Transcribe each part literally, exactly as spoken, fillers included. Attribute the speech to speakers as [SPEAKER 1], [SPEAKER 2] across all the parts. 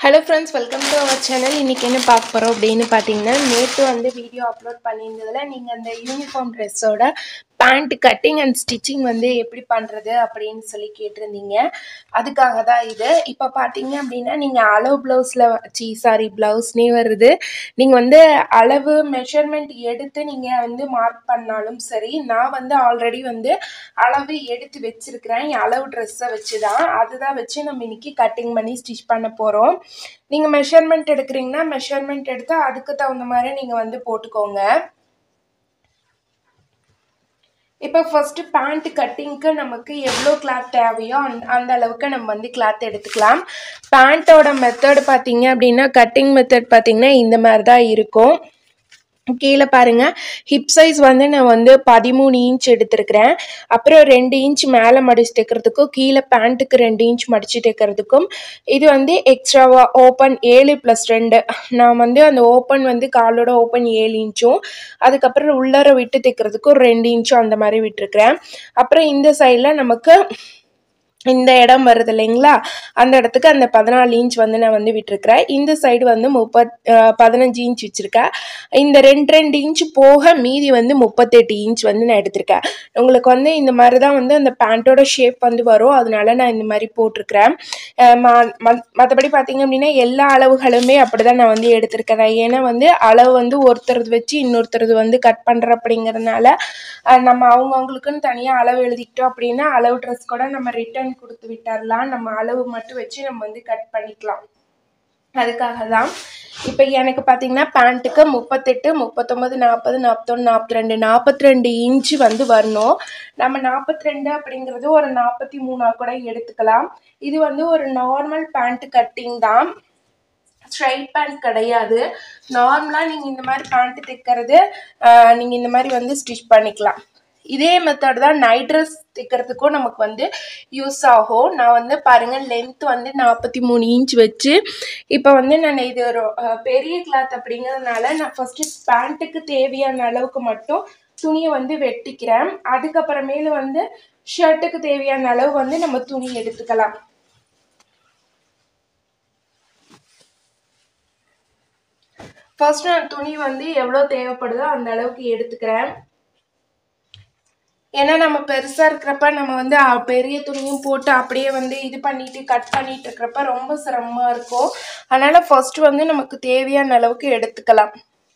[SPEAKER 1] Hello friends, welcome to our channel. இன்னைக்கு என்ன பார்க்க போறோம் அப்படினு பாத்தீங்கன்னா நேத்து வந்து வீடியோ அப்லோட் பண்ணியிருந்ததுல நீங்க அந்த யூனிஃபார்ம் Dressோட பேண்ட் கட்டிங் அண்ட் ஸ்டிச்சிங் வந்து எப்படி பண்றது அப்படினு சொல்லி கேட்டிருந்தீங்க. அதுக்காக தான் இது. இப்போ பாத்தீங்க அப்படினா நீங்க அளவு ப்ளவுஸ்ல சி சாரி ப்ளவுஸ்னே வருது. நீங்க வந்து அளவு மெஷர்மென்ட் எடுத்து நீங்க வந்து மார்க் பண்ணாலும் சரி, நான் வந்து ஆல்ரெடி வந்து அளவு எடுத்து வெச்சிருக்கேன். என் அளவு Dress-ஐ வச்சு தான். அதுதான் வச்சு நம்ம இன்னைக்கு கட்டிங் பண்ணி ஸ்டிச் பண்ண போறோம். நீங்க மெஷர்மென்ட் எடுக்கறீங்கன்னா மெஷர்மென்ட் எடுத்து அதுக்கு தகுந்த மாதிரி நீங்க வந்து போட்டுக்கோங்க. இப்போ ஃபர்ஸ்ட் பேண்ட் கட்டிங்க்கு நமக்கு எவ்வளோ கிளாத் தேவையோ அந்த அளவுக்கு நம்ம வந்து கிளாத் எடுத்துக்கலாம். பேண்டோட மெத்தட் பாத்தீங்க அப்படின்னா கட்டிங் மெத்தட் பாத்தீங்கன்னா இந்த மாதிரி தான் இருக்கும். கீழே பாருங்க, ஹிப் சைஸ் வந்து நான் வந்து பதிமூணு இன்ச் எடுத்திருக்கிறேன். அப்புறம் ரெண்டு இன்ச் மேலே மடிச்சு தைக்கிறதுக்கும் கீழே பேண்ட்டுக்கு ரெண்டு இன்ச் மடிச்சு தைக்கிறதுக்கும் இது வந்து எக்ஸ்ட்ராவா ஓப்பன் ஏழு பிளஸ் ரெண்டு. நான் வந்து அந்த ஓப்பன் வந்து காலோட ஓப்பன் ஏழு இன்ச்சும் அதுக்கப்புறம் உள்ளர விட்டு தைக்கிறதுக்கும் ரெண்டு இன்ச்சும் அந்த மாதிரி விட்டுருக்கிறேன். அப்புறம் இந்த சைடில் நமக்கு இந்த இடம் வருது இல்லைங்களா, அந்த இடத்துக்கு அந்த பதினாலு இன்ச் வந்து நான் வந்து விட்டுருக்கிறேன். இந்த சைடு வந்து முப்பத் பதினஞ்சு இன்ச் வச்சுருக்கேன். இந்த ரெண்டு ரெண்டு இன்ச் போக மீதி வந்து முப்பத்தெட்டு இன்ச் வந்து நான் எடுத்திருக்கேன். உங்களுக்கு வந்து இந்த மாதிரி தான் வந்து அந்த பேண்ட்டோட ஷேப் வந்து வரும். அதனால நான் இந்த மாதிரி போட்டிருக்கிறேன். மற்றபடி பார்த்தீங்க அப்படின்னா எல்லா அளவுகளுமே அப்படி தான் நான் வந்து எடுத்திருக்கிறேன். ஏன்னா வந்து அளவு வந்து ஒருத்தரது வச்சு இன்னொருத்தரது வந்து கட் பண்ணுற அப்படிங்கிறதுனால நம்ம அவங்கவுங்களுக்குன்னு தனியாக அளவு எழுதிக்கிட்டோம் அப்படின்னா அளவு ட்ரெஸ் கூட நம்ம ரிட்டர்ன் கொடுத்து விட்டுறலாம். நம்ம அளவு மட்டும் வச்சு நம்ம வந்து கட் பண்ணிக்கலாம். அதுக்காக தான். இப்போ எனக்கு பார்த்தீங்கன்னா பேண்ட்டுக்கு முப்பத்தெட்டு முப்பத்தொம்பது நாற்பது நாற்பத்தொன்று நாற்பத்தி ரெண்டு நாற்பத்தி ரெண்டு இன்ச்சு வந்து வரணும். நம்ம நாற்பத்தி ரெண்டு அப்படிங்கிறது ஒரு நாற்பத்தி மூணா கூட எடுத்துக்கலாம். இது வந்து ஒரு நார்மல் பேண்ட் கட்டிங் தான், ஸ்ட்ரைட் பேண்ட் கிடையாது. நார்மலாக நீங்கள் இந்த மாதிரி பேண்ட் தைக்கிறது நீங்கள் இந்த மாதிரி வந்து ஸ்டிச் பண்ணிக்கலாம். இதே மெத்தட் தான் நைட் ட்ரெஸ் தைக்கிறதுக்கும் நமக்கு வந்து யூஸ் ஆகும். நான் வந்து பாருங்கள் லென்த் வந்து நாற்பத்தி மூணு இன்ச் வச்சு இப்போ வந்து நான் இது ஒரு பெரிய கிளாத் அப்படிங்கிறதுனால நான் ஃபஸ்ட்டு பேண்ட்டுக்கு தேவையான அளவுக்கு மட்டும் துணியை வந்து வெட்டிக்கிறேன். அதுக்கப்புறமேலு வந்து ஷர்ட்டுக்கு தேவையான அளவு வந்து நம்ம துணி எடுத்துக்கலாம். ஃபர்ஸ்ட் நான் துணி வந்து எவ்வளோ தேவைப்படுதோ அந்த அளவுக்கு எடுத்துக்கிறேன். ஏன்னா நம்ம பெருசாக இருக்கிறப்ப நம்ம வந்து பெரிய துணியும் போட்டு அப்படியே வந்து இது பண்ணிட்டு கட் பண்ணிட்டு இருக்கிறப்ப ரொம்ப சிரமமாக இருக்கும். அதனால ஃபர்ஸ்ட் வந்து நமக்கு தேவையான அளவுக்கு எடுத்துக்கலாம்.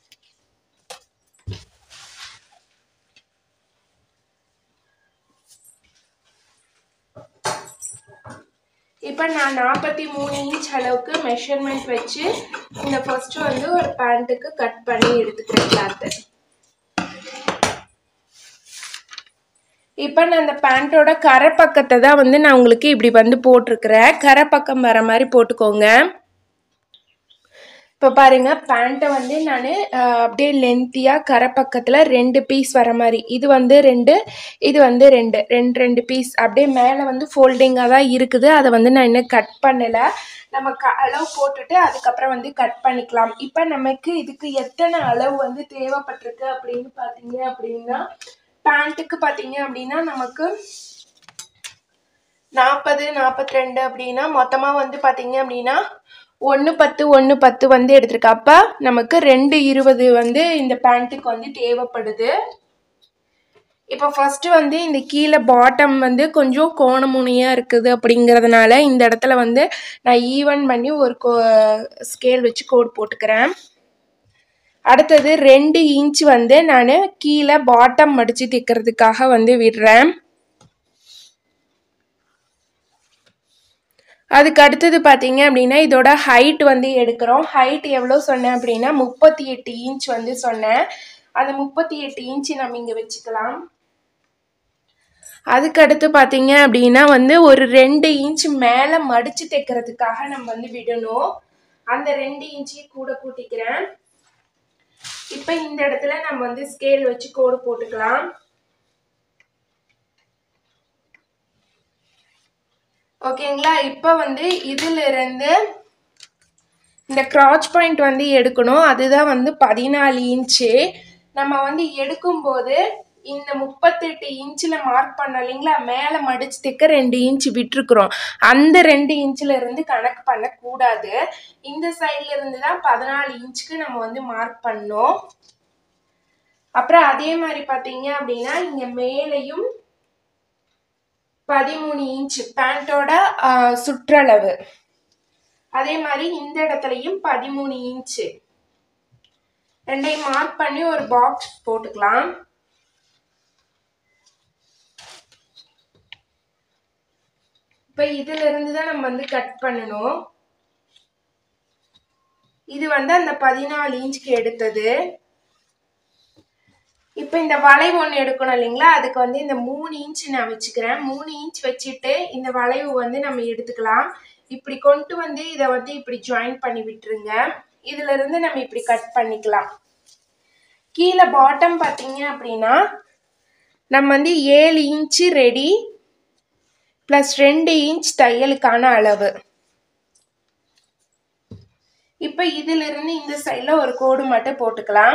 [SPEAKER 1] இப்போ நான் நாற்பத்தி மூணு இன்ச் அளவுக்கு மெஷர்மெண்ட் வச்சு இந்த ஃபர்ஸ்ட் வந்து ஒரு பேண்ட்டுக்கு கட் பண்ணி எடுத்துக்கிறேன் கிளாத்து. இப்போ நான் அந்த பேண்ட்டோட கரை பக்கத்தை தான் வந்து நான் உங்களுக்கு இப்படி வந்து போட்டிருக்கிறேன். கரை பக்கம் வர மாதிரி போட்டுக்கோங்க. இப்போ பாருங்க, பேண்ட்டை வந்து நான் அப்படியே லென்த்தியாக கரை பக்கத்தில் ரெண்டு பீஸ் வர மாதிரி, இது வந்து ரெண்டு இது வந்து ரெண்டு ரெண்டு ரெண்டு பீஸ் அப்படியே மேலே வந்து ஃபோல்டிங்காக தான் இருக்குது. அதை வந்து நான் இன்னும் கட் பண்ணலை. நம்ம க அளவு போட்டுட்டு அதுக்கப்புறம் வந்து கட் பண்ணிக்கலாம். இப்போ நமக்கு இதுக்கு எத்தனை அளவு வந்து தேவைப்பட்டிருக்கு அப்படின்னு பார்த்தீங்க அப்படின்னா பேண்ட்டுக்கு பார்த்தீங்க அப்படின்னா நமக்கு நாற்பது நாற்பத்தி ரெண்டு அப்படின்னா மொத்தமாக வந்து பார்த்தீங்க அப்படின்னா ஒன்று பத்து ஒன்று பத்து வந்து எடுத்திருக்கேன். அப்போ நமக்கு ரெண்டு இருபது வந்து இந்த பேண்ட்டுக்கு வந்து தேவைப்படுது. இப்போ ஃபஸ்ட்டு வந்து இந்த கீழே பாட்டம் வந்து கொஞ்சம் கோணமுனையாக இருக்குது அப்படிங்கிறதுனால இந்த இடத்துல வந்து நான் ஈவன் பண்ணி ஒரு கோ ஸ்கேல் வச்சு கோடு போட்டுக்கிறேன். அடுத்தது ரெண்டு இன்ச் வந்து நான் கீழே பாட்டம் மடித்து தைக்கிறதுக்காக வந்து விடுறேன். அதுக்கு அடுத்தது பார்த்தீங்க அப்படின்னா இதோட ஹைட் வந்து எடுக்கிறோம். ஹைட் எவ்வளோ சொன்னேன் அப்படின்னா முப்பத்தி எட்டு இன்ச் வந்து சொன்னேன். அந்த முப்பத்தி எட்டு இன்ச்சு நம்ம இங்கே வச்சுக்கலாம். அதுக்கு அடுத்து பார்த்தீங்க அப்படின்னா வந்து ஒரு ரெண்டு இன்ச் மேலே மடித்து தைக்கிறதுக்காக நம்ம வந்து விடணும். அந்த ரெண்டு இன்ச்சையும் கூட கூட்டிக்கிறேன். இப்போ இந்த இடத்துல நம்ம வந்து ஸ்கேல் வச்சு கோடு போட்டுக்கலாம். ஓகேங்களா? இப்போ வந்து இதுல இருந்து இந்த கிராச் பாயிண்ட் வந்து எடுக்கணும். அதுதான் வந்து பதினாலு இன்ச்சு. நம்ம வந்து எடுக்கும்போது இந்த முப்பத்தெட்டு இன்ச்சில் மார்க் பண்ணோம் இல்லைங்களா, மேலே மடிச்சு தைக்க ரெண்டு இன்ச் விட்டுருக்குறோம். அந்த ரெண்டு இன்ச்சில் இருந்து கணக்கு பண்ணக்கூடாது. இந்த சைடில் இருந்து தான் பதினாலு இன்ச்சுக்கு நம்ம வந்து மார்க் பண்ணோம். அப்புறம் அதே மாதிரி பார்த்தீங்க அப்படின்னா இங்கே மேலையும் பதிமூணு இன்ச்சு பேண்டோட சுற்றளவு, அதே மாதிரி இந்த இடத்துலையும் பதிமூணு இன்ச்சு ரெண்டையும் மார்க் பண்ணி ஒரு பாக்ஸ் போட்டுக்கலாம். இப்போ இதுல இருந்து தான் நம்ம வந்து கட் பண்ணணும். இது வந்து அந்த பதினாலு இன்ச்சுக்கு எடுத்தது. இப்போ இந்த வளைவு ஒன்று எடுக்கணும் இல்லைங்களா, அதுக்கு வந்து இந்த மூணு இன்ச் நான் வச்சுக்கிறேன். மூணு இன்ச் வச்சுட்டு இந்த வளைவு வந்து நம்ம எடுத்துக்கலாம். இப்படி கொண்டு வந்து இதை வந்து இப்படி ஜாயின் பண்ணி விட்டுருங்க. இதுல இருந்து நம்ம இப்படி கட் பண்ணிக்கலாம். கீழே பாட்டம் பார்த்தீங்க அப்படின்னா நம்ம வந்து ஏழு இன்ச்சு ரெடி பிளஸ் ரெண்டு இன்ச் தையலுக்கான அளவு. இப்போ இதுல இருந்து இந்த சைட்ல ஒரு கோடு மட்டும் போட்டுக்கலாம்.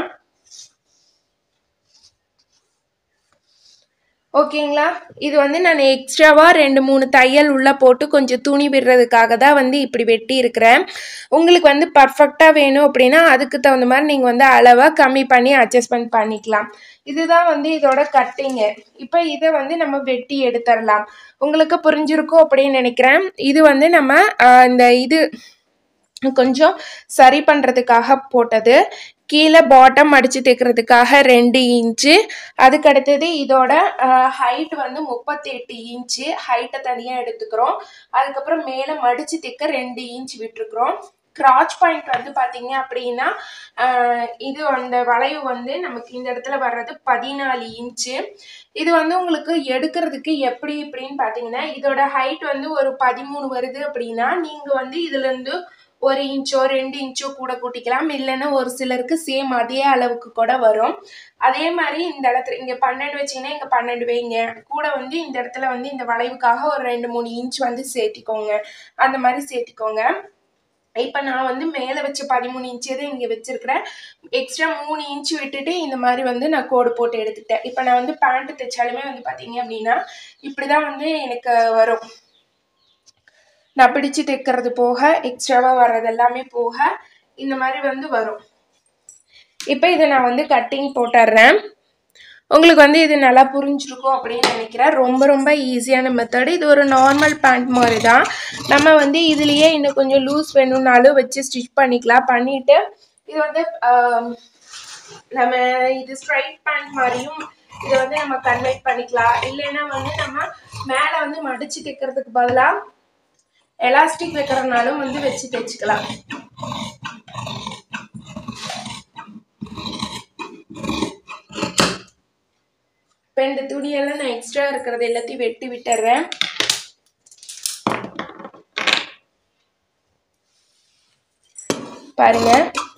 [SPEAKER 1] ஓகேங்களா, இது வந்து நான் எக்ஸ்ட்ராவா ரெண்டு மூணு தையல் உள்ள போட்டு கொஞ்சம் துணி விடுறதுக்காக தான் வந்து இப்படி வெட்டி இருக்கிறேன். உங்களுக்கு வந்து பர்ஃபெக்டா வேணும் அப்படின்னா அதுக்கு தகுந்த மாதிரி நீங்க வந்து அளவா கம்மி பண்ணி அட்ஜஸ்ட்மெண்ட் பண்ணிக்கலாம். இதுதான் வந்து இதோட கட்டிங்கு. இப்போ இதை வந்து நம்ம வெட்டி எடுத்துடலாம். உங்களுக்கு புரிஞ்சிருக்கும் அப்படின்னு நினைக்கிறேன். இது வந்து நம்ம இந்த இது கொஞ்சம் சரி பண்றதுக்காக போட்டது. கீழே பாட்டம் அடிச்சு தைக்கிறதுக்காக ரெண்டு இன்ச்சு. அதுக்கு அடுத்தது இதோட ஹைட் வந்து முப்பத்தி எட்டு இன்ச்சு. ஹைட்டை தனியாக எடுத்துக்கிறோம். அதுக்கப்புறம் மேலே மடிச்சு தைக்க ரெண்டு இன்ச் விட்டுருக்குறோம். கிராச் பாயிண்ட் வந்து பார்த்தீங்க அப்படின்னா இது அந்த வளைவு வந்து நமக்கு இந்த இடத்துல வர்றது பதினாலு இன்ச்சு. இது வந்து உங்களுக்கு எடுக்கிறதுக்கு எப்படி இப்படின்னு பார்த்தீங்கன்னா இதோட ஹைட் வந்து ஒரு பதிமூணு வருது அப்படின்னா நீங்கள் வந்து இதுல இருந்து ஒரு இன்ச்சோ ரெண்டு இன்ச்சோ கூட கூட்டிக்கலாம். இல்லைன்னா ஒரு சிலருக்கு சேம் அதே அளவுக்கு கூட வரும். அதே மாதிரி இந்த இடத்துல இங்கே பன்னெண்டு வச்சிங்கன்னா இங்கே பன்னெண்டு வைங்க. கூட வந்து இந்த இடத்துல வந்து இந்த வளைவுக்காக ஒரு ரெண்டு மூணு இன்ச் வந்து சேர்த்திக்கோங்க. அந்த மாதிரி சேர்த்திக்கோங்க. இப்போ நான் வந்து மேலே வச்ச பதிமூணு இன்ச்சு தான் இங்கே வச்சிருக்கிறேன். எக்ஸ்ட்ரா மூணு இன்ச்சு விட்டுட்டு இந்த மாதிரி வந்து நான் கோடு போட்டு எடுத்துக்கிட்டேன். இப்போ நான் வந்து பேண்ட் தைச்சாலுமே வந்து பார்த்தீங்க அப்படின்னா இப்படி தான் வந்து எனக்கு வரும். நான் பிடிச்சு தைக்கிறது போக எக்ஸ்ட்ராவா வர்றது எல்லாமே போக இந்த மாதிரி வந்து வரும். இப்போ இதை நான் வந்து கட்டிங் போட்டுடுறேன். உங்களுக்கு வந்து இது நல்லா புரிஞ்சிருக்கும் அப்படின்னு நினைக்கிறேன். ரொம்ப ரொம்ப ஈஸியான மெத்தடு. இது ஒரு நார்மல் பேண்ட் மாதிரி தான். நம்ம வந்து இதுலேயே இன்னும் கொஞ்சம் லூஸ் வேணும்னாலும் வச்சு ஸ்டிச் பண்ணிக்கலாம். பண்ணிட்டு இது வந்து நம்ம இது ஸ்ட்ரைட் பேண்ட் மாதிரியும் இதை வந்து நம்ம கன்வெர்ட் பண்ணிக்கலாம். இல்லைன்னா வந்து நம்ம மேலே வந்து மடிச்சு தைக்கிறதுக்கு பதிலாக எலாஸ்டிக் வைக்கிறதுனாலும் வந்து வச்சு தைச்சுக்கலாம். இப்போ இந்த துணியெல்லாம் நான் எக்ஸ்ட்ரா இருக்கிறது எல்லாத்தையும் வெட்டி விட்டுறேன். பாருங்க,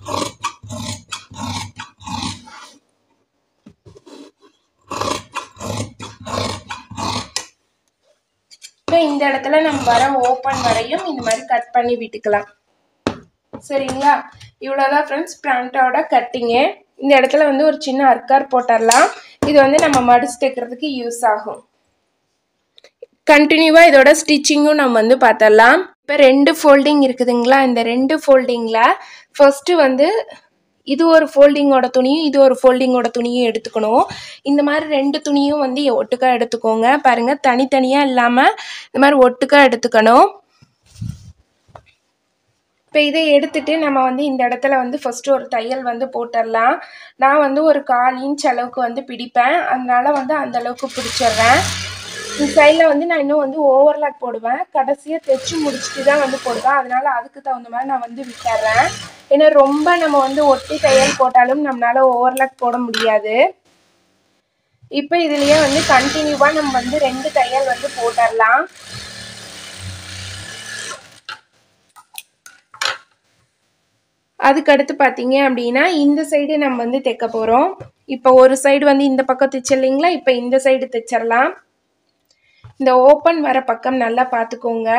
[SPEAKER 1] இப்போ இந்த இடத்துல நம்ம வர ஓப்பன் வரையும் இந்த மாதிரி கட் பண்ணி விட்டுக்கலாம். சரிங்களா, இவ்வளோதான் ஃப்ரெண்ட்ஸ் பேண்டோட கட்டிங்கு. இந்த இடத்துல வந்து ஒரு சின்ன அர்க்கார் போட்டுடலாம். இது வந்து நம்ம மடிச்சு தைக்கிறதுக்கு யூஸ் ஆகும். கண்டினியூவாக இதோட ஸ்டிச்சிங்கும் நம்ம வந்து பார்த்துடலாம். இப்போ ரெண்டு ஃபோல்டிங் இருக்குதுங்களா, இந்த ரெண்டு ஃபோல்டிங்கில் ஃபர்ஸ்ட்டு வந்து இது ஒரு ஃபோல்டிங்கோட துணியும் இது ஒரு ஃபோல்டிங்கோட துணியும் எடுத்துக்கணும். இந்த மாதிரி ரெண்டு துணியும் வந்து ஒட்டுக்கா எடுத்துக்கோங்க. பாருங்கள், தனித்தனியாக இல்லாமல் இந்த மாதிரி ஒட்டுக்கா எடுத்துக்கணும். இப்போ இதை எடுத்துட்டு நம்ம வந்து இந்த இடத்துல வந்து ஃபஸ்ட்டு ஒரு தையல் வந்து போட்டுடலாம். நான் வந்து ஒரு கால் இன்ச் அளவுக்கு வந்து பிடிப்பேன். அதனால வந்து அந்த அளவுக்கு பிடிச்சிடுறேன். இந்த சைடில் வந்து நான் இன்னும் வந்து ஓவர்லாக் போடுவேன். கடைசியாக தைச்சு முடிச்சுட்டு தான் வந்து போடுவேன். அதனால அதுக்கு தகுந்த மாதிரி நான் வந்து விட்டுறேன். ஏன்னா ரொம்ப நம்ம வந்து ஒட்டி தையல் போட்டாலும் நம்மளால ஓவர்லாக் போட முடியாது. இப்போ இதுலேயே வந்து கண்டினியூவாக நம்ம வந்து ரெண்டு தையல் வந்து போட்டுடலாம். அதுக்கடுத்து பார்த்தீங்க அப்படின்னா இந்த சைடு நம்ம வந்து தைக்க போகிறோம். இப்போ ஒரு சைடு வந்து இந்த பக்கம் தைச்சிடலிங்களா, இப்போ இந்த சைடு தைச்சிடலாம். இந்த ஓப்பன் வர பக்கம் நல்லா பார்த்துக்கோங்க.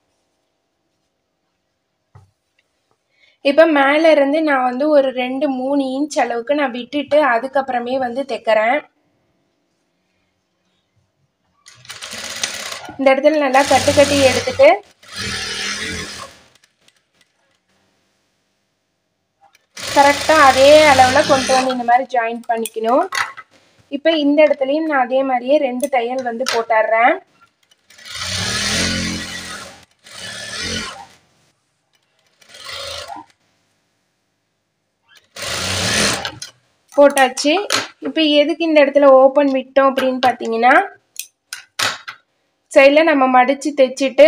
[SPEAKER 1] இப்போ மேலே இருந்து நான் வந்து ஒரு ரெண்டு மூணு இன்ச் அளவுக்கு நான் விட்டுட்டு அதுக்கப்புறமே வந்து தைக்கிறேன். இந்த இடத்துல நல்லா கட்டு கட்டி எடுத்துட்டு கரெக்டாக அதே அளவில் கொண்டு வந்து இந்த மாதிரி ஜாயின் பண்ணிக்கணும். இப்போ இந்த இடத்துலையும் நான் அதே மாதிரியே ரெண்டு தையல் வந்து போட்டுடுறேன். போட்டாச்சு. இப்போ எதுக்கு இந்த இடத்துல ஓப்பன் விட்டோம் அப்படின்னு பார்த்தீங்கன்னா, சைடில் நம்ம மடித்து தைச்சிட்டு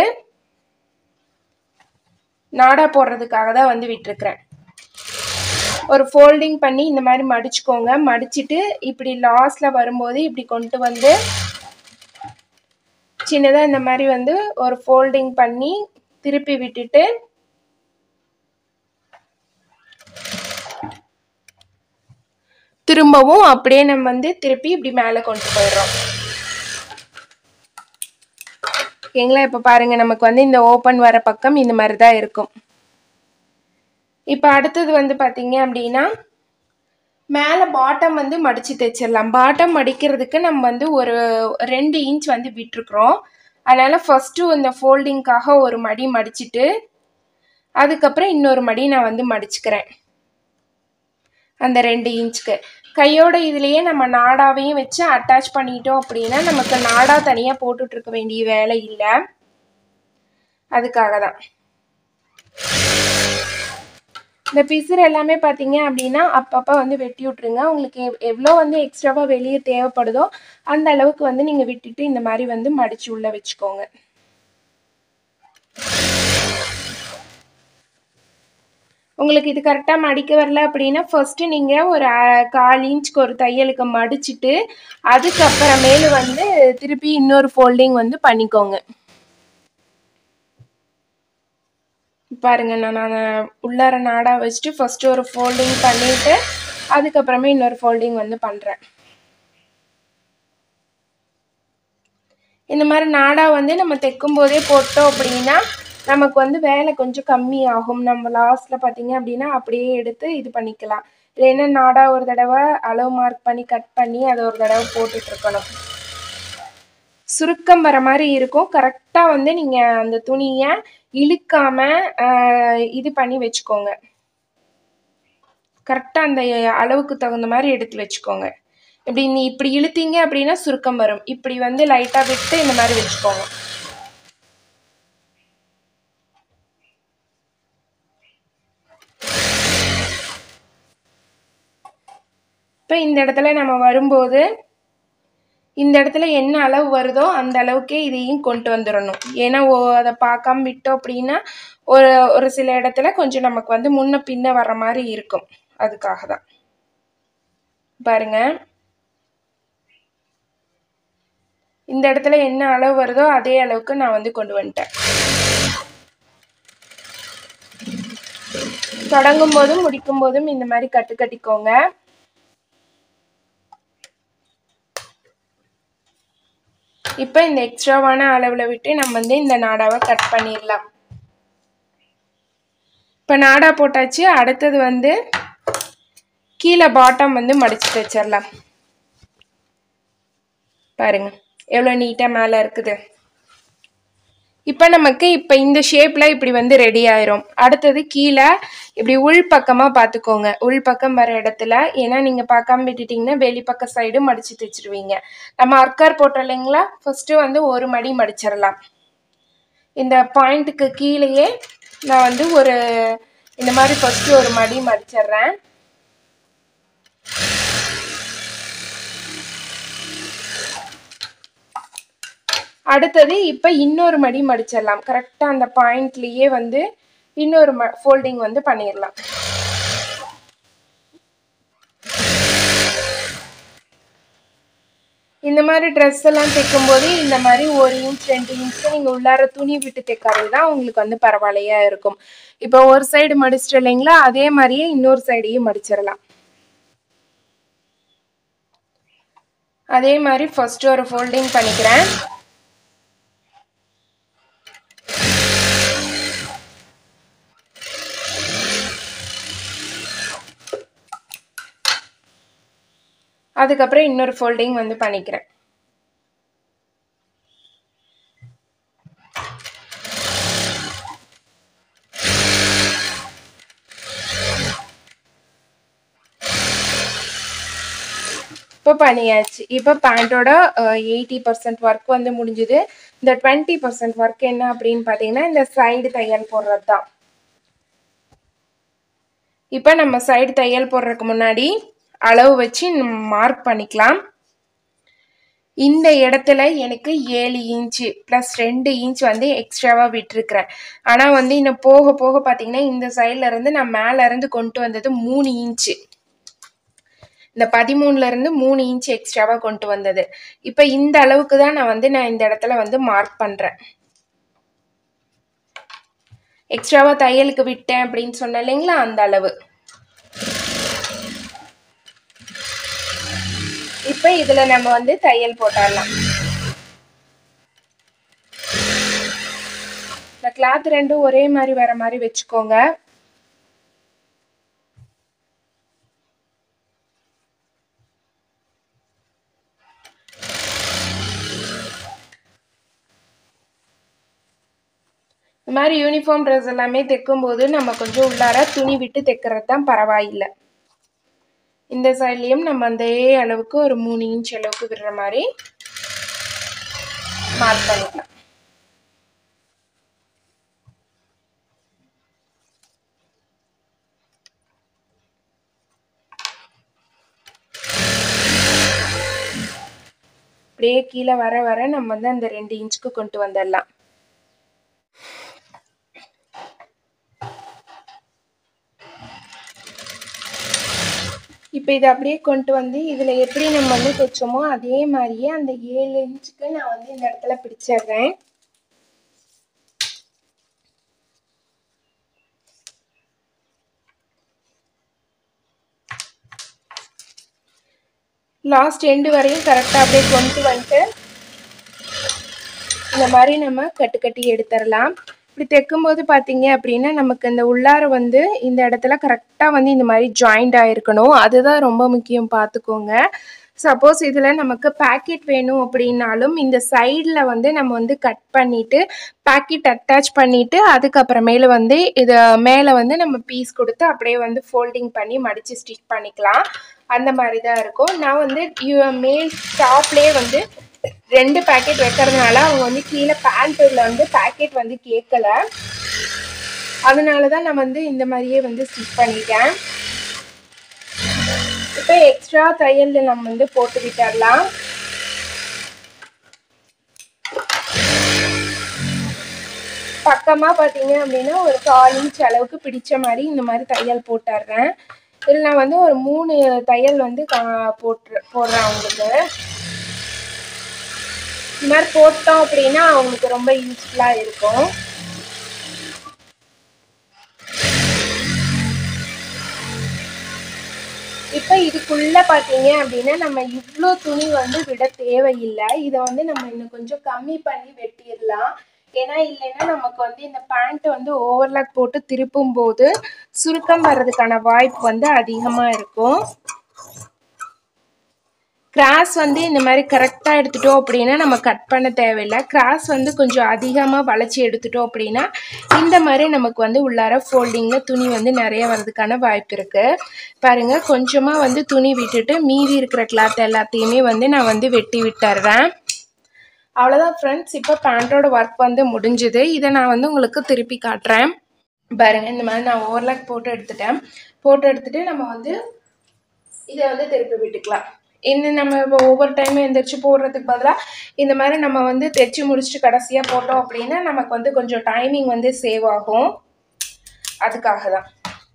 [SPEAKER 1] நாடா போடுறதுக்காக தான் வந்து விட்டுருக்குறேன். ஒரு ஃபோல்டிங் பண்ணி இந்த மாதிரி மடிச்சுக்கோங்க. மடிச்சுட்டு இப்படி லாஸ்ட்டில் வரும்போது இப்படி கொண்டு வந்து சின்னதாக இந்த மாதிரி வந்து ஒரு ஃபோல்டிங் பண்ணி திருப்பி விட்டுட்டு திரும்பவும் அப்படியே நம்ம வந்து திருப்பி இப்படி மேலே கொண்டு போயிடுறோம். ஓகேங்களா? இப்போ பாருங்கள், நமக்கு வந்து இந்த ஓப்பன் வர பக்கம் இந்த மாதிரி தான் இருக்கும். இப்போ அடுத்தது வந்து பார்த்தீங்க அப்படின்னா, மேலே பாட்டம் வந்து மடித்து தைச்சிடலாம். பாட்டம் மடிக்கிறதுக்கு நம்ம வந்து ஒரு ரெண்டு இன்ச் வந்து விட்டுருக்குறோம். அதனால் ஃபஸ்ட்டு இந்த ஃபோல்டிங்காக ஒரு மடி மடிச்சுட்டு அதுக்கப்புறம் இன்னொரு மடி நான் வந்து மடிச்சுக்கிறேன். அந்த ரெண்டு இன்ச்சுக்கு கையோட இதுலேயே நம்ம நாடாவையும் வச்சு அட்டாச் பண்ணிட்டோம் அப்படின்னா நமக்கு நாடா தனியாக போட்டுட்ருக்க வேண்டிய வேலை இல்லை. அதுக்காக தான் இந்த பிசுறு எல்லாமே பார்த்தீங்க அப்படின்னா அப்பப்போ வந்து வெட்டி விட்ருங்க. உங்களுக்கு எவ்வளோ வந்து எக்ஸ்ட்ராவாக வெளியே தேவைப்படுதோ அந்த அளவுக்கு வந்து நீங்கள் விட்டுட்டு இந்த மாதிரி வந்து மடித்து உள்ளே வச்சுக்கோங்க. உங்களுக்கு இது கரெக்டாக மடிக்க வரல அப்படின்னா ஃபஸ்ட்டு நீங்கள் ஒரு கால் இன்ச்சுக்கு ஒரு தையலுக்கு மடிச்சுட்டு அதுக்கப்புறமேலு வந்து திருப்பி இன்னொரு ஃபோல்டிங் வந்து பண்ணிக்கோங்க. பாருங்கள், நான் நான் உள்ளார நாடா வச்சுட்டு ஃபஸ்ட்டு ஒரு ஃபோல்டிங் பண்ணிவிட்டு அதுக்கப்புறமே இன்னொரு ஃபோல்டிங் வந்து பண்ணுறேன். இந்த மாதிரி நாடா வந்து நம்ம தைக்கும் போதே போட்டோம் அப்படின்னா நமக்கு வந்து வேலை கொஞ்சம் கம்மி ஆகும். நம்ம லாஸ்ட்டில் பார்த்தீங்க அப்படின்னா அப்படியே எடுத்து இது பண்ணிக்கலாம். இல்லைன்னா நாடா ஒரு தடவை அளவு மார்க் பண்ணி கட் பண்ணி அதை ஒரு தடவை போட்டுட்ருக்கணும். சுருக்கம் வர மாதிரி இருக்கும். கரெக்டாக வந்து நீங்கள் அந்த துணியை இழுக்காமல் இது பண்ணி வச்சுக்கோங்க. கரெக்டாக அந்த அளவுக்கு தகுந்த மாதிரி எடுத்து வச்சுக்கோங்க. இப்படி நீ இப்படி இழுத்தீங்க அப்படின்னா சுருக்கம் வரும். இப்படி வந்து லைட்டாக விட்டு இந்த மாதிரி வச்சுக்கோங்க. இப்போ இந்த இடத்துல நம்ம வரும்போது இந்த இடத்துல என்ன அளவு வருதோ அந்த அளவுக்கே இதையும் கொண்டு வந்துடணும். ஏன்னா ஓ அதை பார்க்காம விட்டோம் அப்படின்னா ஒரு ஒரு சில இடத்துல கொஞ்சம் நமக்கு வந்து முன்ன பின்ன வர்ற மாதிரி இருக்கும். அதுக்காக தான் பாருங்க, இந்த இடத்துல என்ன அளவு வருதோ அதே அளவுக்கு நான் வந்து கொண்டு வந்துட்டேன். தொடங்கும் போதும் முடிக்கும் போதும் இந்த மாதிரி கட்டு கட்டிக்கோங்க. இப்போ இந்த எக்ஸ்ட்ராவான அளவில் விட்டு நம்ம வந்து இந்த நாடாவை கட் பண்ணிடலாம். இப்போ நாடா போட்டாச்சு. அடுத்தது வந்து கீழே பாட்டம் வந்து மடிச்சு தைச்சிடலாம். பாருங்க எவ்வளோ நீட்டாக மேலே இருக்குது. இப்போ நமக்கு இப்போ இந்த ஷேப்பில் இப்படி வந்து ரெடி ஆயிரும். அடுத்தது கீழே இப்படி உள் பக்கமாக பார்த்துக்கோங்க. உள் பக்கம் வர இடத்துல, ஏன்னா நீங்கள் பார்க்காம விட்டுட்டிங்கன்னா வெளிப்பக்க சைடு மடித்து தைச்சிருவீங்க. நம்ம அர்க்கார் போட்டோம் இல்லைங்களா, ஃபஸ்ட்டு வந்து ஒரு மடி மடிச்சிடலாம். இந்த பாயிண்ட்டுக்கு கீழேயே நான் வந்து ஒரு இந்த மாதிரி ஃபஸ்ட்டு ஒரு மடி மடிச்சிடுறேன். அடுத்தது இப்போ இன்னொரு மடி மடிச்சிடலாம். கரெக்டாக அந்த பாயிண்ட்லேயே வந்து இன்னொரு ம ஃபோல்டிங் வந்து பண்ணிடலாம். இந்த மாதிரி ட்ரெஸ் எல்லாம் தைக்கும்போது இந்த மாதிரி ஒரு இன்ச் ரெண்டு இன்ச்சு நீங்கள் உள்ளார துணி விட்டு தைக்கிறது தான் உங்களுக்கு வந்து பரவாயில்லையா இருக்கும். இப்போ ஒரு சைடு மடிச்சிட்டு இல்லைங்களா, அதே மாதிரியே இன்னொரு சைடையும் மடிச்சிடலாம். அதே மாதிரி ஃபர்ஸ்ட் ஒரு ஃபோல்டிங் பண்ணிக்கிறேன். அதுக்கப்புறம் இன்னொரு ஃபோல்டிங் வந்து பண்ணிக்கிறேன். இப்போ பண்ணியாச்சு. இப்போ பேண்ட்டோட எயிட்டி பர்சன்ட் ஒர்க் வந்து முடிஞ்சுது. இந்த டுவெண்ட்டி பர்சன்ட் ஒர்க் என்ன அப்படின்னு பார்த்தீங்கன்னா இந்த சைடு தையல் போடுறது தான். இப்போ நம்ம சைடு தையல் போடுறதுக்கு முன்னாடி அளவு வச்சு மார்க் பண்ணிக்கலாம். இந்த இடத்துல எனக்கு ஏழு இன்ச்சு ப்ளஸ் ரெண்டு இன்ச் வந்து எக்ஸ்ட்ராவாக விட்டுருக்குறேன். ஆனால் வந்து இன்னும் போக போக பார்த்தீங்கன்னா இந்த சைடில் இருந்து நான் மேலே இருந்து கொண்டு வந்தது மூணு இன்ச்சு. இந்த பதிமூணுல இருந்து மூணு இன்ச் எக்ஸ்ட்ராவாக கொண்டு வந்தது. இப்போ இந்த அளவுக்கு தான் நான் வந்து நான் இந்த இடத்துல வந்து மார்க் பண்ணுறேன். எக்ஸ்ட்ராவாக தையலுக்கு விட்டேன் அப்படின்னு சொன்னேன் இல்லைங்களா, அந்த அளவு. இப்போ இதில் நம்ம வந்து தையல் போட்டுடலாம். இந்த கிளாத் ரெண்டும் ஒரே மாதிரி வர மாதிரி வச்சுக்கோங்க. இந்த மாதிரி யூனிஃபார்ம் ட்ரெஸ் எல்லாமே தைக்கும்போது நம்ம கொஞ்சம் உள்ளார துணி விட்டு தைக்கிறது தான் பரவாயில்லை. இந்த சைட்லேயும் நம்ம அதே அளவுக்கு ஒரு மூணு இன்ச் அளவுக்கு விடுற மாதிரி மார்க் பண்ணிக்கலாம். அப்படியே கீழே வர வர நம்ம வந்து அந்த ரெண்டு இன்ச்சுக்கு கொண்டு வந்துடலாம். இப்போ இதை அப்படியே கொண்டு வந்து இதில் எப்படி நம்ம வந்து தைச்சோமோ அதே மாதிரியே அந்த ஏழு இன்ச்சுக்கு நான் வந்து இந்த இடத்துல பிடிச்சிடுறேன். லாஸ்ட் எண்டு வரையும் கரெக்டாக அப்படியே கொண்டு வந்துட்டு இந்த மாதிரி நம்ம கட்டு கட்டி எடுத்துடலாம். இப்படி தைக்கும்போது பார்த்தீங்க அப்படின்னா நமக்கு இந்த உள்ளார வந்து இந்த இடத்துல கரெக்டாக வந்து இந்த மாதிரி ஜாயிண்ட் ஆகிருக்கணும். அதுதான் ரொம்ப முக்கியம், பார்த்துக்கோங்க. சப்போஸ் இதில் நமக்கு பேக்கெட் வேணும் அப்படின்னாலும் இந்த சைடில் வந்து நம்ம வந்து கட் பண்ணிவிட்டு பேக்கெட் அட்டாச் பண்ணிவிட்டு அதுக்கப்புறமேல வந்து இதை மேலே வந்து நம்ம பீஸ் கொடுத்து அப்படியே வந்து ஃபோல்டிங் பண்ணி மடித்து ஸ்டிச் பண்ணிக்கலாம். அந்த மாதிரி தான் இருக்கும். நான் வந்து மேல் டாப்லேயே வந்து ரெண்டு பேக்கெட் வைக்கிறதுனால அவங்க வந்து கீழே பேண்ட்டில் வந்து பேக்கெட் வந்து கேட்கல. அதனால தான் நான் வந்து இந்த மாதிரியே வந்து ஸ்டிச் பண்ணிட்டேன். இப்போ எக்ஸ்ட்ரா தையல் நம்ம வந்து போட்டு விட்டுடலாம். பக்கமாக பார்த்தீங்க அப்படின்னா ஒரு கால் இன்ச் அளவுக்கு பிடிச்ச மாதிரி இந்த மாதிரி தையல் போட்டுடுறேன். இதில் நான் வந்து ஒரு மூணு தையல் வந்து போட்டு போடுறேன். அவங்களுக்கு இந்த மாதிரி போட்டோம் அப்படின்னா அவங்களுக்கு ரொம்ப யூஸ்ஃபுல்லாக இருக்கும். இப்போ இதுக்குள்ளே பார்த்தீங்க அப்படின்னா நம்ம இவ்வளோ துணி வந்து விட தேவையில்லை. இதை வந்து நம்ம இன்னும் கொஞ்சம் கம்மி பண்ணி வெட்டிடலாம். ஏன்னா இல்லைன்னா நமக்கு வந்து இந்த பேண்ட் வந்து ஓவர்லாக் போட்டு திருப்பும் போது சுருக்கம் வர்றதுக்கான வாய்ப்பு வந்து அதிகமாக இருக்கும். கிராஸ் வந்து இந்த மாதிரி கரெக்டாக எடுத்துட்டோம் அப்படின்னா நம்ம கட் பண்ண தேவையில்லை. கிராஸ் வந்து கொஞ்சம் அதிகமாக வளைச்சி எடுத்துட்டோம் அப்படின்னா இந்த மாதிரி நமக்கு வந்து உள்ளார ஃபோல்டிங்கில் துணி வந்து நிறைய வர்றதுக்கான வாய்ப்பு இருக்குது. பாருங்கள், கொஞ்சமாக வந்து துணி விட்டுட்டு மீதி இருக்கிற கிளாத் எல்லாத்தையுமே வந்து நான் வந்து வெட்டி விட்டுறேன். அவ்வளோதான் ஃப்ரெண்ட்ஸ். இப்போ பேண்ட்டோட ஒர்க் வந்து முடிஞ்சுது. இதை நான் வந்து உங்களுக்கு திருப்பி காட்டுறேன். பாருங்கள், இந்த மாதிரி நான் ஓவர்லாக் போட்டு எடுத்துட்டேன். போட்டு எடுத்துகிட்டு நம்ம வந்து இதை வந்து திருப்பி விட்டுக்கலாம். இன்னும் நம்ம இப்போ ஒவ்வொரு டைமும் எந்திரிச்சு போடுறதுக்கு பதிலாக இந்த மாதிரி நம்ம வந்து தைச்சி முடிச்சுட்டு கடைசியாக போட்டோம் அப்படின்னா நமக்கு வந்து கொஞ்சம் டைமிங் வந்து சேவ் ஆகும். அதுக்காக தான்.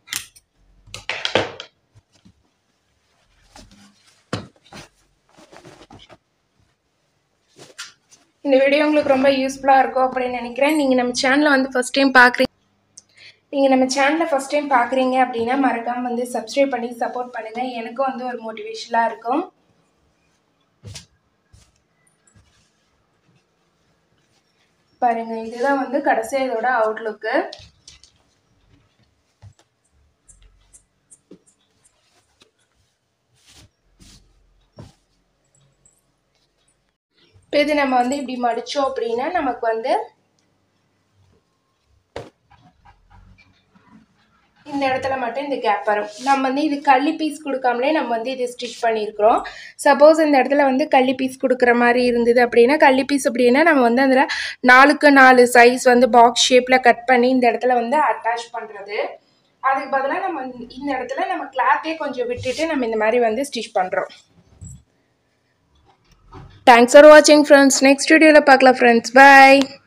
[SPEAKER 1] இந்த வீடியோ உங்களுக்கு ரொம்ப யூஸ்ஃபுல்லாக இருக்கும் அப்படின்னு நினைக்கிறேன். நீங்கள் நம்ம சேனலை வந்து ஃபஸ்ட் டைம் பார்க்குறீங்க நீங்கள் நம்ம சேனலை ஃபஸ்ட் டைம் பார்க்குறீங்க அப்படின்னா மறக்காமல் வந்து சப்ஸ்கிரைப் பண்ணி சப்போர்ட் பண்ணுங்கள். எனக்கும் வந்து ஒரு மோட்டிவேஷனாக இருக்கும். பாருங்க, இதுதான் வந்து கடைசியாக இதோட அவுட்லுக்கு. இப்போ இது நம்ம வந்து இப்படி மடித்தோம் அப்படின்னா நமக்கு வந்து இந்த இடத்துல மட்டும் இந்த கேப் வரும். நம்ம வந்து இது கள்ளி பீஸ் கொடுக்காமலே நம்ம வந்து இது ஸ்டிச் பண்ணியிருக்கிறோம். சப்போஸ் இந்த இடத்துல வந்து கள்ளி பீஸ் கொடுக்குற மாதிரி இருந்தது அப்படின்னா, கள்ளி பீஸ் அப்படின்னா நம்ம வந்து அதில் நாலுக்கு நாலு சைஸ் வந்து பாக்ஸ் ஷேப்பில் கட் பண்ணி இந்த இடத்துல வந்து அட்டாச் பண்ணுறது. அதுக்கு பதிலாக நம்ம இந்த இடத்துல நம்ம கிளாத்தே கொஞ்சம் விட்டுட்டு நம்ம இந்த மாதிரி வந்து ஸ்டிச் பண்ணுறோம். தேங்க்ஸ் ஃபார் வாட்சிங் ஃப்ரெண்ட்ஸ். நெக்ஸ்ட் வீடியோவில் பார்க்கலாம் ஃப்ரெண்ட்ஸ். பை.